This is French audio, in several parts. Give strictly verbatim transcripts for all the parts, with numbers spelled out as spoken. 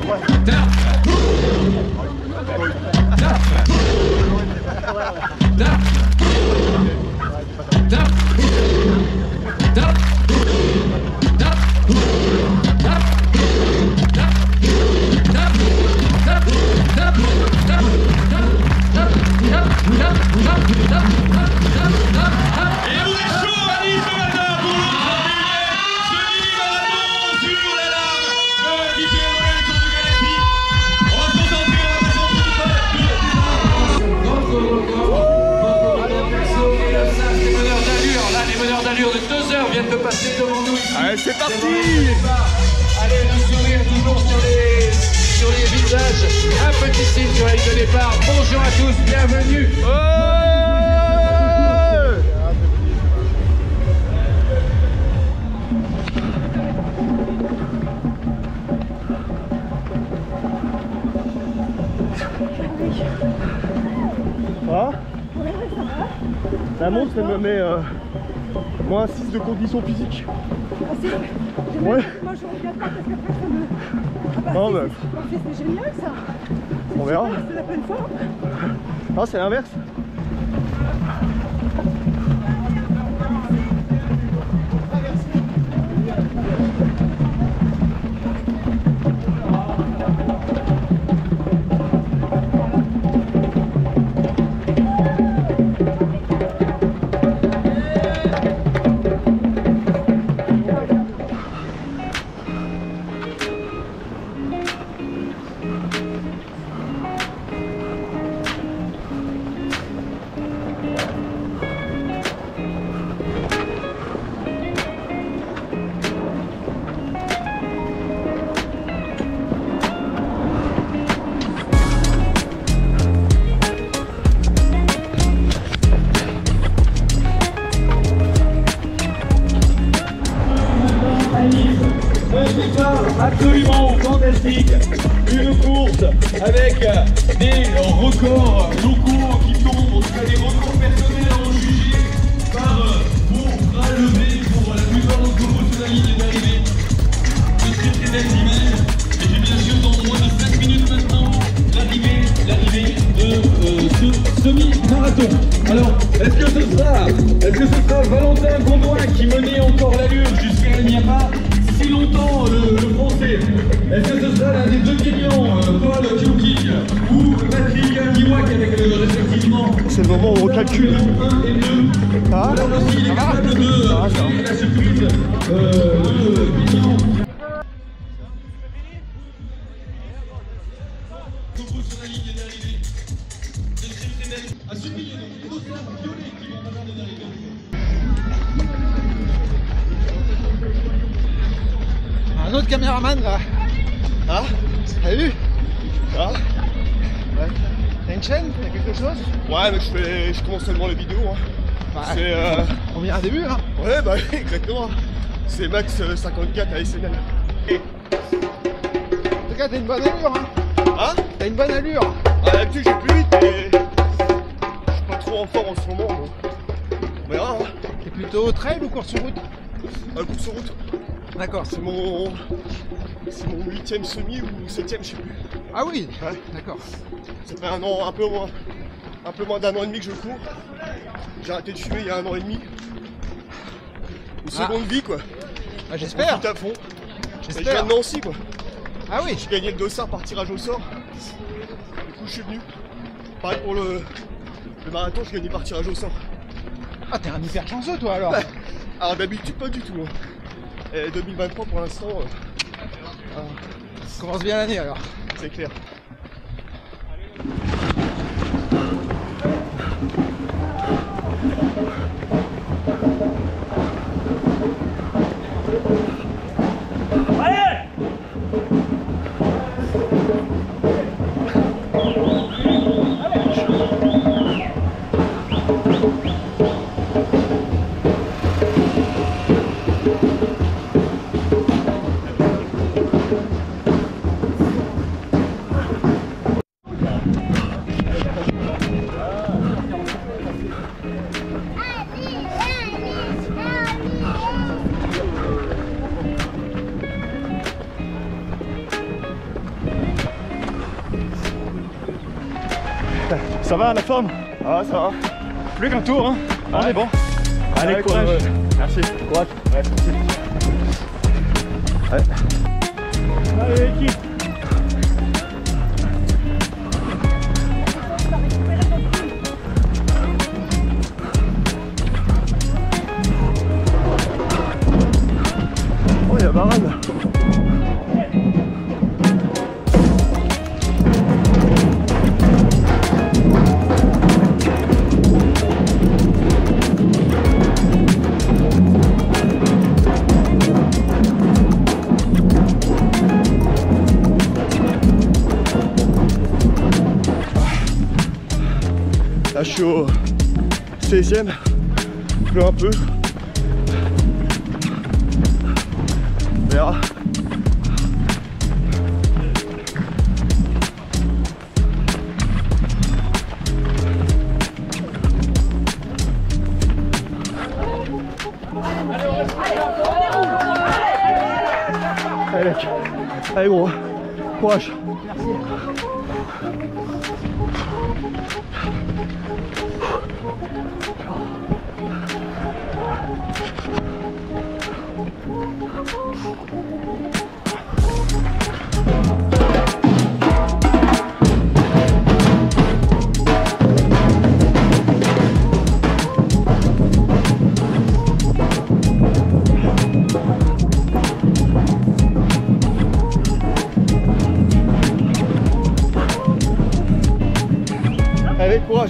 Allez, c'est parti. Allez, le sourire toujours sur les, sur les visages. Un petit signe sur la ligne de départ. Bonjour à tous, bienvenue. Ouais. Ah, la montre, elle me met euh, moins six de conditions physiques. Ah, c'est vrai. Ouais. Moi je regarde pas parce qu'après ça me... Ah bah, Non, c'est mais... c'est génial ça. On verra. C'est la pleine forme. Non, c'est l'inverse. Absolument fantastique, une course avec des records locaux qui tombent, en tout cas des records personnels à en juger par vos bras levés pour la plupart d'entre vous sur la ligne d'arrivée. De très très belles images, et puis bien sûr dans moins de cinq minutes maintenant, l'arrivée, l'arrivée de euh, ce semi-marathon. Alors, est-ce que ce sera, est-ce que ce sera Valentin Gondouin qui menait encore l'allure jusqu'à il n'y a pas si longtemps le, le français? Est-ce que ce sera l'un des deux gagnants, euh, Paul Kioukik ou Patrick Niwak avec euh, respectivement? C'est le moment où on calcule. un et deux. Ah, Alors aussi il est capable de euh, créer la surprise, euh, le gagnant. Beaucoup sur la ligne d'arrivée. C'est très très belle. À surveiller donc les dossards violets qui vont pas tarder d'arriver. Un autre caméraman là. ah, Salut. ah. Ouais. T'as une chaîne? T'as quelque chose? Ouais, mais je fais, je commence seulement les vidéos. Hein. Bah, C'est euh... on vient un début hein. ouais, bah exactement. C'est Max euh, cinquante-quatre à S N L. Et... En tout cas t'as une bonne allure hein. Hein? T'as une bonne allure. Ah, d'habitude j'ai plus vite, mais je suis pas trop en forme en ce moment. Donc... on verra. Hein. T'es plutôt trail ou course sur route? Un coup sur route. D'accord. C'est mon... c'est mon huitième semi ou septième, je sais plus. Ah oui. Ouais. D'accord. Ça fait un an, un peu moins, un peu moins d'un an et demi que je cours. J'ai arrêté de fumer il y a un an et demi. Une Ah. seconde vie quoi. Bah, On j'espère. fout à fond. Et je viens J'espère. de Nancy quoi. Ah oui. J'ai gagné le dossard par tirage au sort. Du coup je suis venu. Pareil pour le, le marathon, je gagnais par tirage au sort. Ah t'es un hyper chanceux toi alors. Ouais. Alors d'habitude pas du tout. Hein. Et deux mille vingt-trois pour l'instant, euh, euh, Commence bien l'année alors. c'est clair. Ça va la forme? Ah, ça va. Plus qu'un tour, hein. On Ouais. est bon. Allez, Ouais, courage. ouais. Merci. Courage. Ouais, merci. Ouais. Allez, équipe. Oh, il y a Varane. Là, je suis au seizième, plus un peu. On verra. Allez mec, allez gros, courage. Allez, courage.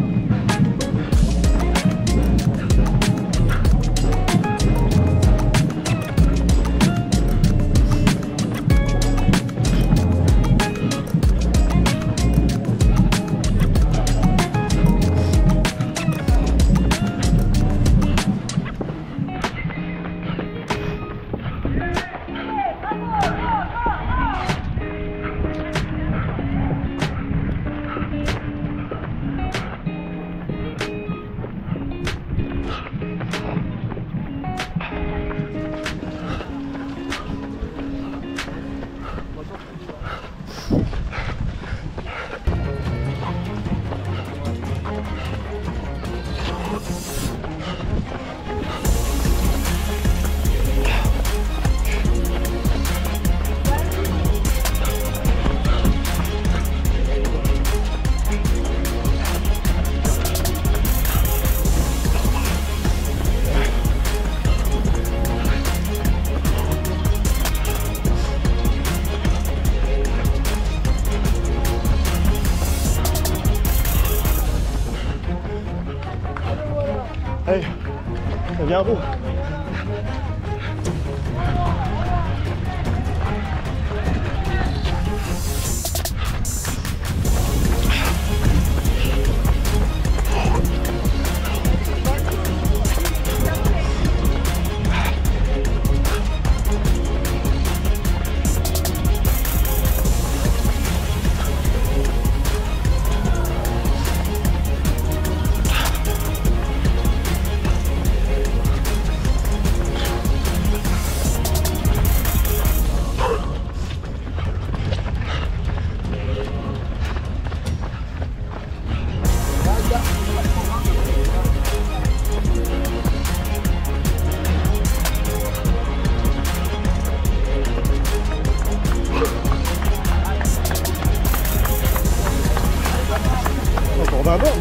Allez, viens gros. Encore d'un borne.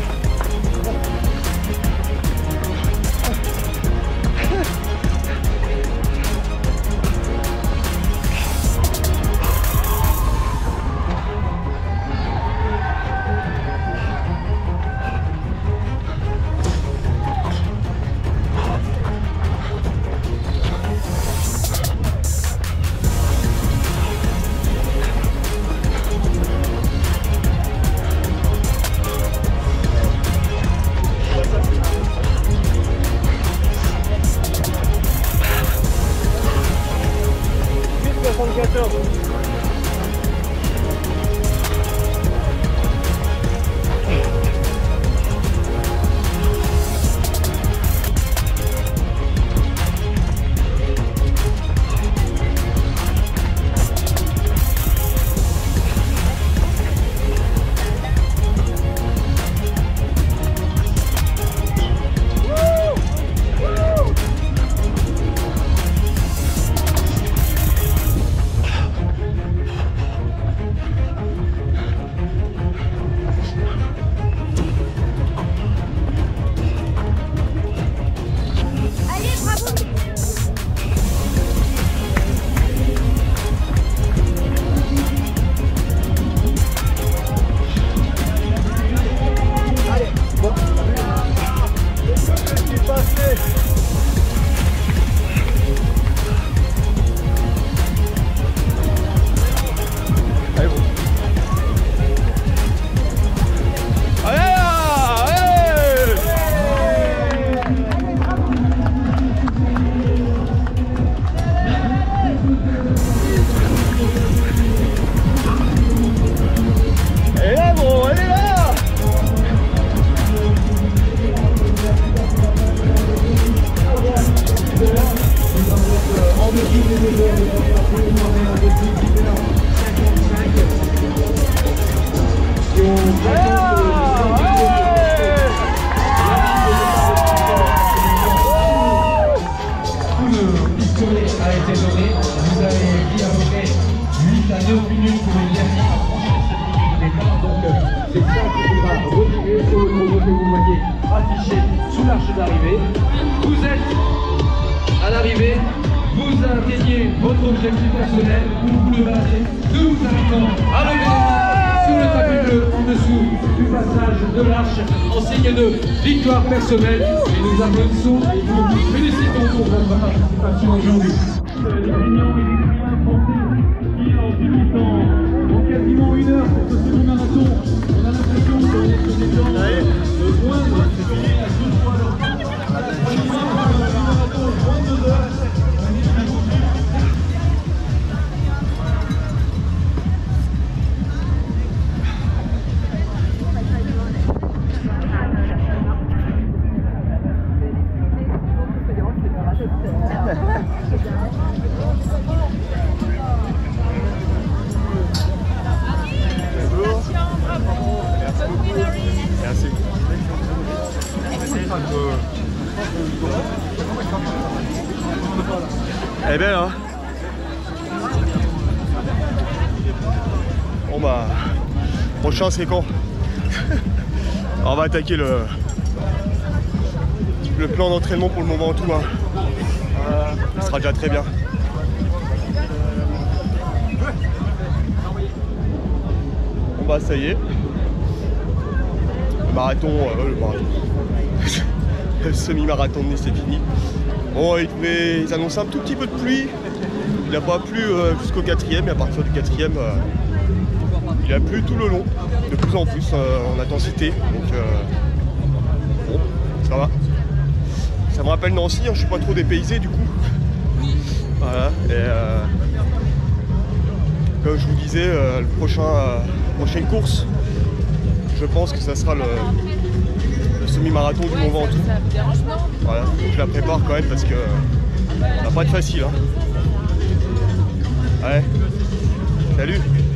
neuf minutes pour une dernière à franchir cette ligne de départ. Donc euh, c'est ça qu'il faudra retirer sur le chrono que vous voyez affiché sous l'arche d'arrivée. Vous êtes à l'arrivée, vous atteignez votre objectif personnel, vous vous levez, nous vous invitons à lever sur le tapis bleu en dessous du passage de l'arche en signe de victoire personnelle. Et nous applaudissons et nous félicitons pour votre participation aujourd'hui. Les gagnants et les clients français qui en dix-huit ans ont quasiment une heure pour ce semi-marathon. On a l'impression qu'on est sur des temps de moins de à deux fois leur temps. Semi-marathon, trente-deux heures. Merci. Elle est belle, hein? Bon bah, prochain c'est quand? On va attaquer le, le plan d'entraînement pour le moment tout, hein. Euh, ça sera déjà très bien. Bon bah ça y est. Le marathon, euh, le marathon. Le semi-marathon de Nice c'est fini. Bon, ils, pouvaient, ils annonçaient un tout petit peu de pluie. Il n'a pas plu euh, jusqu'au quatrième et à partir du quatrième, euh, il a plu tout le long, de plus en plus euh, en intensité. Donc euh, bon, ça va. Ça me rappelle Nancy, hein, je suis pas trop dépaysé du coup. Voilà. Et euh, comme je vous disais, euh, le prochain, euh, prochaine course, je pense que ça sera le, le semi-marathon du Mont Ventoux. Voilà, donc je la prépare quand même parce que ça va pas être facile. Hein. Ouais. Salut.